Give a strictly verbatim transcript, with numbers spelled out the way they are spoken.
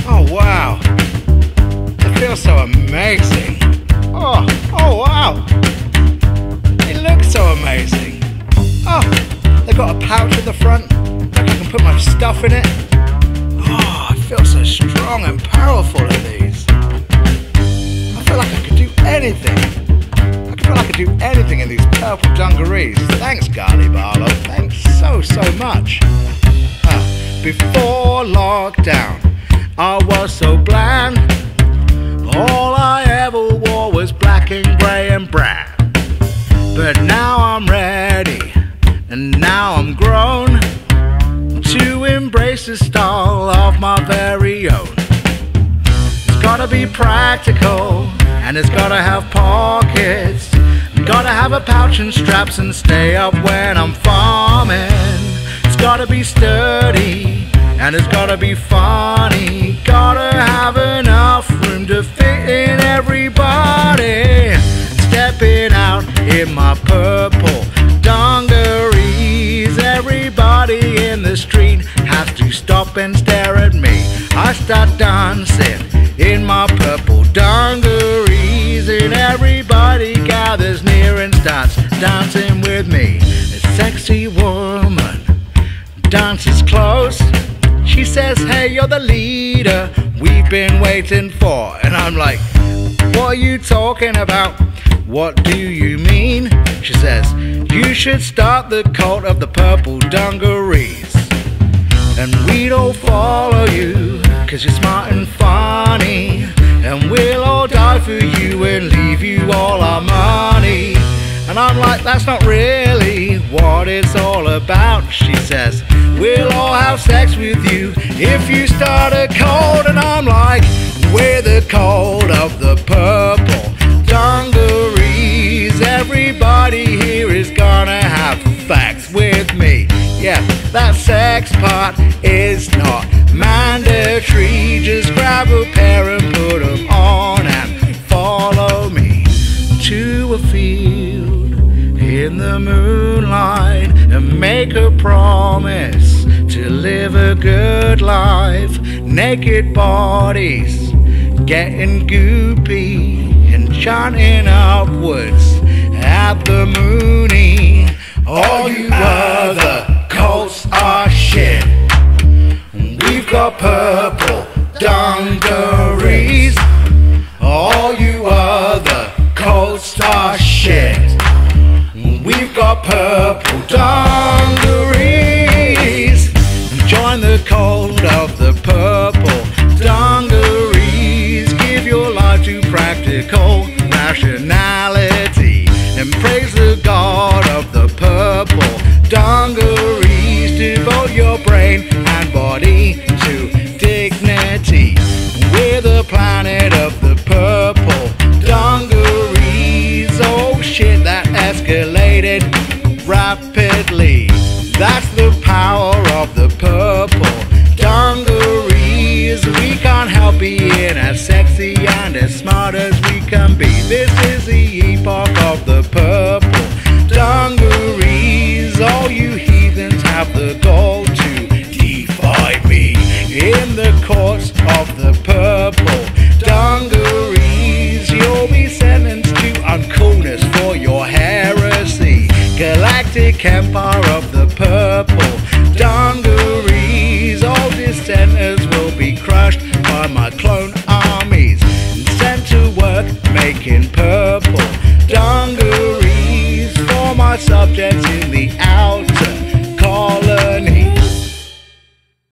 Oh wow, it feels so amazing. Oh, oh wow, it looks so amazing. Oh, they've got a pouch at the front, like I can put my stuff in it. Oh, I feel so strong and powerful in these. I feel like I could do anything. I feel like I could do anything in these purple dungarees. Thanks, Gardy Barlow. Thanks so, so much. Uh, before lockdown, I was so bland. All I ever wore was black and grey and brown. But now I'm ready, and now I'm grown to embrace the style of my very own. It's gotta be practical, and it's gotta have pockets. Gotta have a pouch and straps and stay up when I'm farming. It's gotta be sturdy, and it's gotta be funny. Gotta have enough room to fit in everybody. Stepping out in my purple dungarees, everybody in the street has to stop and stare at me. I start dancing in my purple dungarees, and everybody gathers near and starts dancing with me. A sexy woman dances close. She says, hey, you're the leader we've been waiting for. And I'm like, what are you talking about? What do you mean? She says, you should start the cult of the purple dungarees, and we'd all follow you, cause you're smart and funny, and we'll all die for you and leave you all our money. And I'm like, that's not really what it's all about. She says, we'll all have sex with you if you start a cult. And I'm like, we're the cult of the purple dungarees. Everybody here is gonna have facts with me. Yeah, that sex part is not mandatory. Just grab a pair and put them on and follow me to a field in the moonlight and make a promise to live a good life. Naked bodies getting goopy and chanting upwards at the moony. All you other cults are shit. We've got purple dungarees. All you other cults are shit. We've got purple dungarees. Join the cult of the purple dungarees. Give your life to practical rationality and praise the God of the purple dungarees. Devote your brain and body to dignity. We're the planet of the purple dungarees. Oh shit, that escalated rapidly. That's the power of the purple dungarees. We can't help being as sexy and as smart as we can be. This is the epoch of the purple dungarees. All you heathens have the goal to defy me in the courts of the purple dungarees. You'll be sentenced to uncoolness for your heresy. Galactic empire of the purple dungarees. All dissenters will be crushed by my clone armies and sent to work making purple